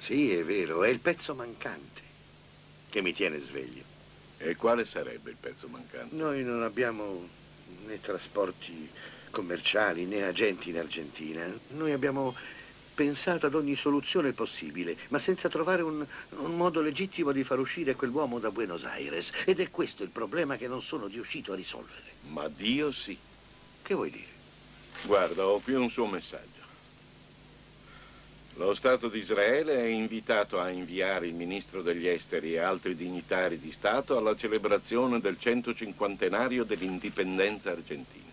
Sì, è vero, è il pezzo mancante che mi tiene sveglio. E quale sarebbe il pezzo mancante? Noi non abbiamo né trasporti commerciali né agenti in Argentina. Noi abbiamo pensato ad ogni soluzione possibile, ma senza trovare un modo legittimo di far uscire quell'uomo da Buenos Aires. Ed è questo il problema che non sono riuscito a risolvere. Ma Dio sì. Che vuoi dire? Guarda, ho qui un suo messaggio. Lo Stato di Israele è invitato a inviare il ministro degli esteri e altri dignitari di Stato alla celebrazione del 150° dell'indipendenza argentina.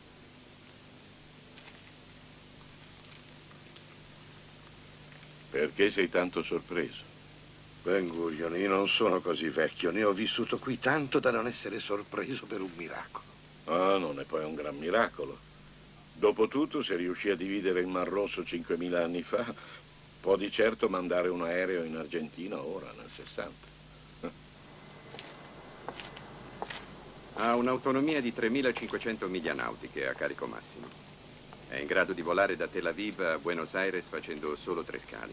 Perché sei tanto sorpreso? Ben Gurion, io non sono così vecchio, ne ho vissuto qui tanto da non essere sorpreso per un miracolo. Ah, non è poi un gran miracolo. Dopotutto, se riuscì a dividere il Mar Rosso 5.000 anni fa, può di certo mandare un aereo in Argentina ora, nel 60. Ha un'autonomia di 3.500 miglia nautiche a carico massimo. È in grado di volare da Tel Aviv a Buenos Aires facendo solo 3 scali.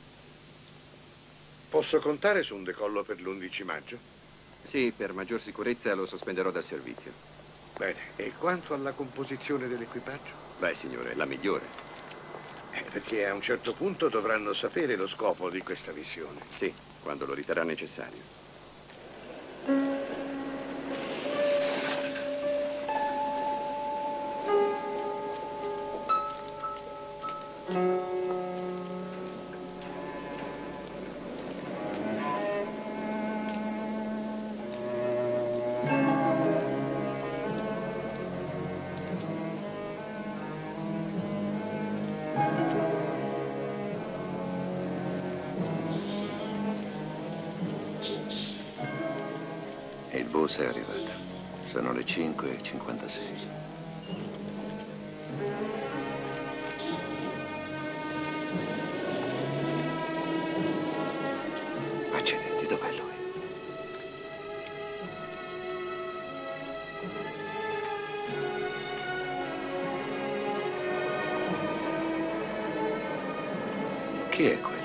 Posso contare su un decollo per l'11 maggio? Sì, per maggior sicurezza lo sospenderò dal servizio. Bene, e quanto alla composizione dell'equipaggio? Beh, signore, la migliore. Perché a un certo punto dovranno sapere lo scopo di questa missione. Sì, quando lo riterrà necessario. Il bus è arrivato. Sono le 5:56. Accidenti, dov'è lui? Chi è quello?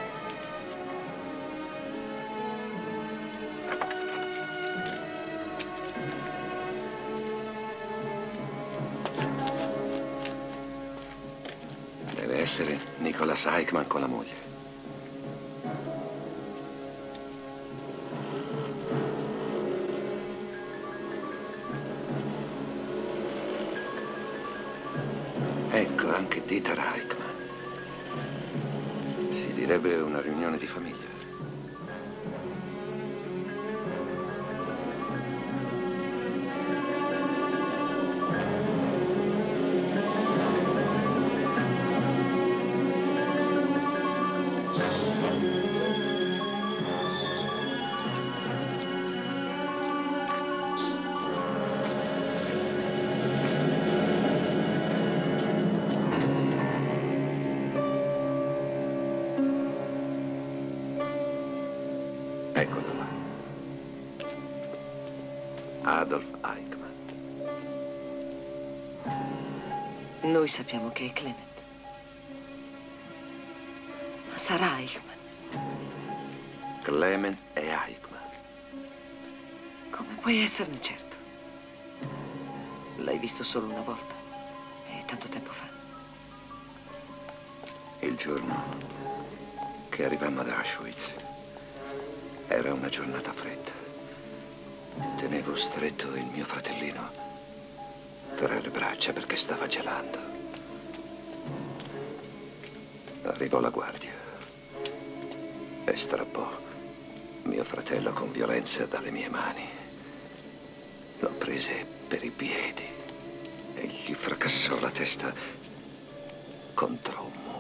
Deve essere Nicholas Eichmann con la moglie. Ecco, anche Dieter Eichmann. Si direbbe una riunione di famiglia. Eccola là. Adolf Eichmann. Noi sappiamo che è Clement. Ma sarà Eichmann. Clement e Eichmann. Come puoi esserne certo? L'hai visto solo una volta. E tanto tempo fa. Il giorno che arrivammo ad Auschwitz era una giornata fredda. Tenevo stretto il mio fratellino tra le braccia perché stava gelando. Arrivò la guardia e strappò mio fratello con violenza dalle mie mani. Lo prese per i piedi e gli fracassò la testa contro un muro.